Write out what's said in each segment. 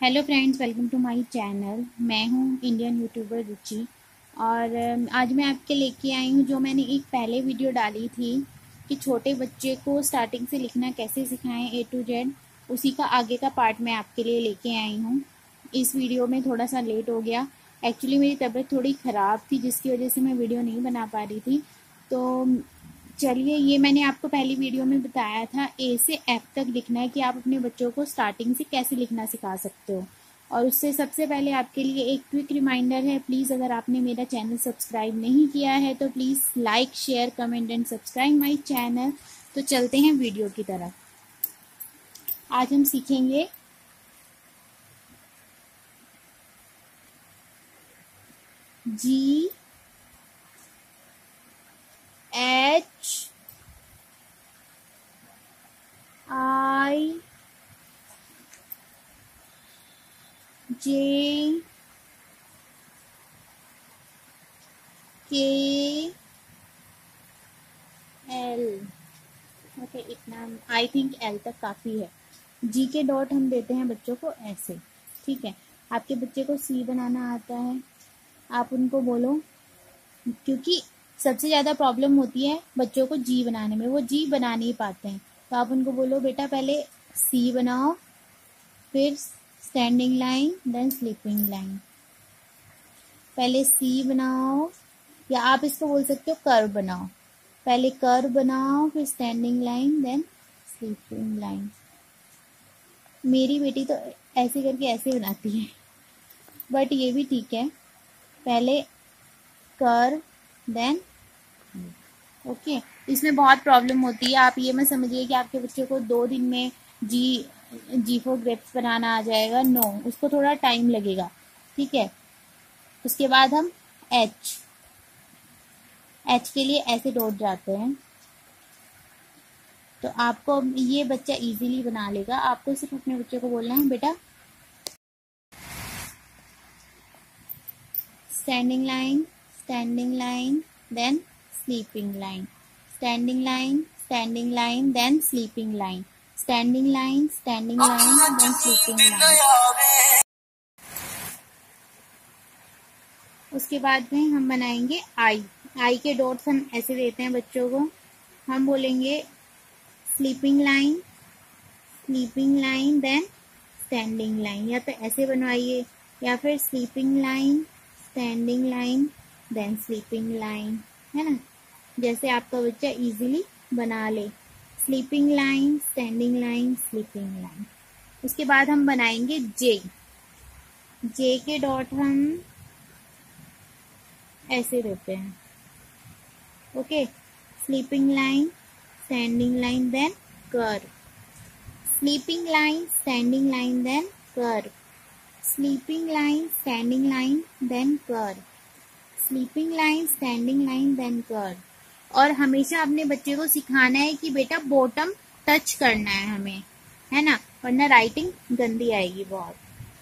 Hello friends, welcome to my channel. मैं हूं Indian YouTuber रुचि और आज मैं आपके लेके आई हूं जो मैंने एक पहले वीडियो डाली थी कि छोटे बच्चे को स्टार्टिंग से लिखना कैसे सिखाएं A to Z। उसी का आगे का पार्ट मैं आपके लिए लेके आई हूं। इस वीडियो में थोड़ा सा लेट हो गया। एक्चुअली मेरी तबीयत थोड़ी ख़राब थी जिसकी वजह से मैं वीडियो नहीं बना पा रही थी। तो चलिए, ये मैंने आपको पहली वीडियो में बताया था A से F तक लिखना है कि आप अपने बच्चों को स्टार्टिंग से कैसे लिखना सिखा सकते हो। और उससे सबसे पहले आपके लिए एक क्विक रिमाइंडर है, प्लीज़ अगर आपने मेरा चैनल सब्सक्राइब नहीं किया है तो please like, share, comment and subscribe my channel. तो चलते हैं वीडियो की तरफ। आज हम सीखेंगे G H I J K L। Okay, इतना आई थिंक L तक काफ़ी है। G के डॉट हम देते हैं बच्चों को ऐसे, ठीक है। आपके बच्चे को C बनाना आता है, आप उनको बोलो, क्योंकि सबसे ज़्यादा प्रॉब्लम होती है बच्चों को G बनाने में, वो G बना नहीं पाते हैं। तो आप उनको बोलो, बेटा पहले C बनाओ, फिर standing line, then sleeping line. पहले C बनाओ, या आप इसको बोल सकते हो कर्व बनाओ। पहले कर्व बनाओ, फिर standing line, then sleeping line. मेरी बेटी तो ऐसे करके ऐसे बनाती है, बट ये भी ठीक है। पहले कर्व, देन ओके। इसमें बहुत प्रॉब्लम होती है। आप ये मत समझिए कि आपके बच्चे को 2 दिन में जी फोर ग्रेप्स बनाना आ जाएगा। नो, उसको थोड़ा टाइम लगेगा, ठीक है। उसके बाद हम एच के लिए ऐसे डॉट जाते हैं। तो आपको ये बच्चा इजीली बना लेगा। आपको सिर्फ अपने बच्चे को बोलना है, बेटा standing line, then sleeping line, standing line, then sleeping line, standing line, then sleeping line. उसके बाद में हम बनाएंगे आई के डॉट्स हम ऐसे देते हैं बच्चों को। हम बोलेंगे sleeping line, then standing line, या तो ऐसे बनवाइए, या फिर sleeping line, standing line, then sleeping line, है ना। जैसे आपका बच्चा इजीली बना ले, sleeping line, standing line, sleeping line. उसके बाद हम बनाएंगे जे के डॉट हम ऐसे देते हैं, okay. Sleeping line, standing line, then curve, sleeping line, standing line, then curve, sleeping line, standing line, then curve, sleeping line, standing line, then curve. और हमेशा अपने बच्चे को सिखाना है कि बेटा बॉटम टच करना है हमें, है ना, वरना राइटिंग गंदी आएगी बहुत।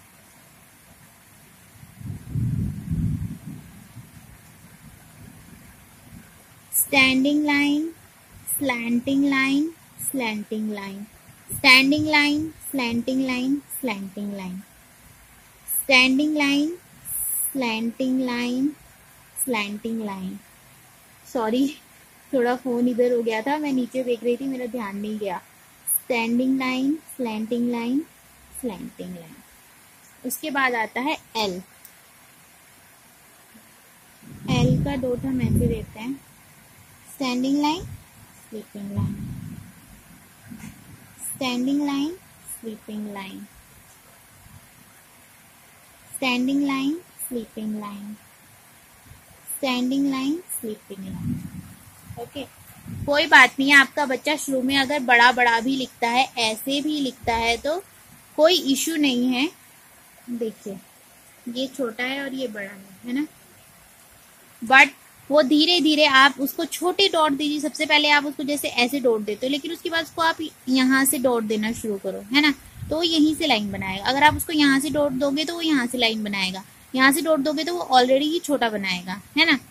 Standing line, slanting line, slanting line, standing line, slanting line, slanting line, standing line, slanting line, slanting line. Sorry, थोड़ा फोन इधर हो गया था, मैं नीचे देख रही थी, मेरा ध्यान नहीं गया। Standing line, slanting line, slanting line. उसके बाद आता है एल का डॉट हम ऐसे देते हैं, standing line, sleeping line, standing line, sleeping line, standing line, sleeping line, standing line, sleeping line, okay. कोई बात नहीं है, आपका बच्चा शुरू में अगर बड़ा बड़ा भी लिखता है, ऐसे भी लिखता है, तो कोई इशू नहीं है। देखिए, ये छोटा है और ये बड़ा है ना। बट वो धीरे धीरे आप उसको छोटे डॉट दीजिए। सबसे पहले आप उसको जैसे ऐसे डॉट देते हो, लेकिन उसके बाद उसको आप यहाँ से डॉट देना शुरू करो, है ना। तो यहीं से लाइन बनाएगा। अगर आप उसको यहाँ से डॉट दोगे तो वो यहाँ से लाइन बनाएगा, यहाँ से डॉट दोगे तो वो ऑलरेडी ही छोटा बनाएगा, है ना।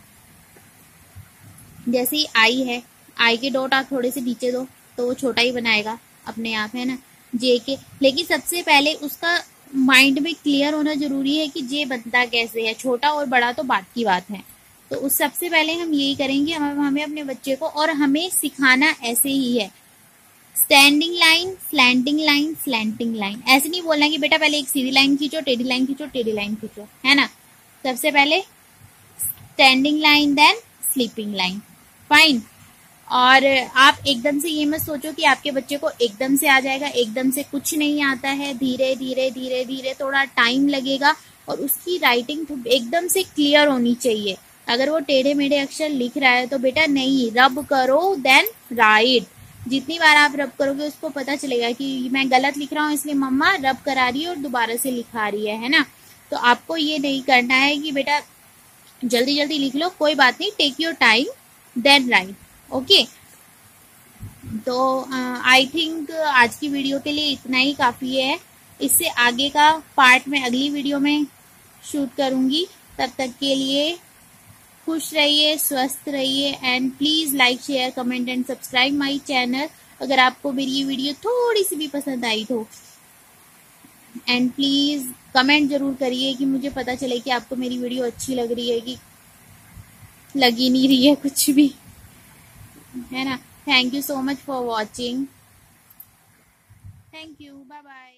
जैसे ही आई है, आई के डॉट आप थोड़े से नीचे दो तो वो छोटा ही बनाएगा अपने आप, है ना। जे के, लेकिन सबसे पहले उसका माइंड में क्लियर होना जरूरी है कि ये बनता कैसे है। छोटा और बड़ा तो बात की बात है। तो उस सबसे पहले हम यही करेंगे, हमें अपने बच्चे को, और हमें सिखाना ऐसे ही है, standing line, slanting line, slanting line. ऐसे नहीं बोलना कि बेटा पहले एक सीधी लाइन खींचो, टेढ़ी लाइन खींचो, टेढ़ी लाइन खींचो, है ना। सबसे पहले standing line, then sleeping line. Fine. और आप एकदम से ये मत सोचो कि आपके बच्चे को एकदम से आ जाएगा, एकदम से कुछ नहीं आता है। धीरे धीरे धीरे धीरे थोड़ा टाइम लगेगा, और उसकी राइटिंग एकदम से क्लियर होनी चाहिए। अगर वो टेढ़े मेढ़े अक्षर लिख रहा है तो बेटा नहीं, रब करो देन राइट। जितनी बार आप रब करोगे उसको पता चलेगा कि मैं गलत लिख रहा हूँ, इसलिए मम्मा रब करा रही है और दोबारा से लिखा रही है ना। तो आपको ये नहीं करना है कि बेटा जल्दी जल्दी लिख लो, कोई बात नहीं, take your time then write. Okay. तो आई थिंक आज की वीडियो के लिए इतना ही काफ़ी है। इससे आगे का पार्ट मैं अगली वीडियो में शूट करूंगी। तब तक के लिए खुश रहिए, स्वस्थ रहिए, and please like, share, comment and subscribe my channel अगर आपको मेरी ये वीडियो थोड़ी सी भी पसंद आई तो। एंड प्लीज़ कमेंट जरूर करिए कि मुझे पता चले कि आपको मेरी वीडियो अच्छी लग रही है कि लगी नहीं रही है कुछ भी, है ना। Thank you so much for watching. Thank you. Bye bye.